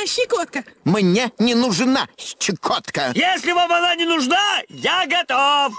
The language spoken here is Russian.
щекотка. Мне не нужна щекотка. Если вам она не нужна, я готов.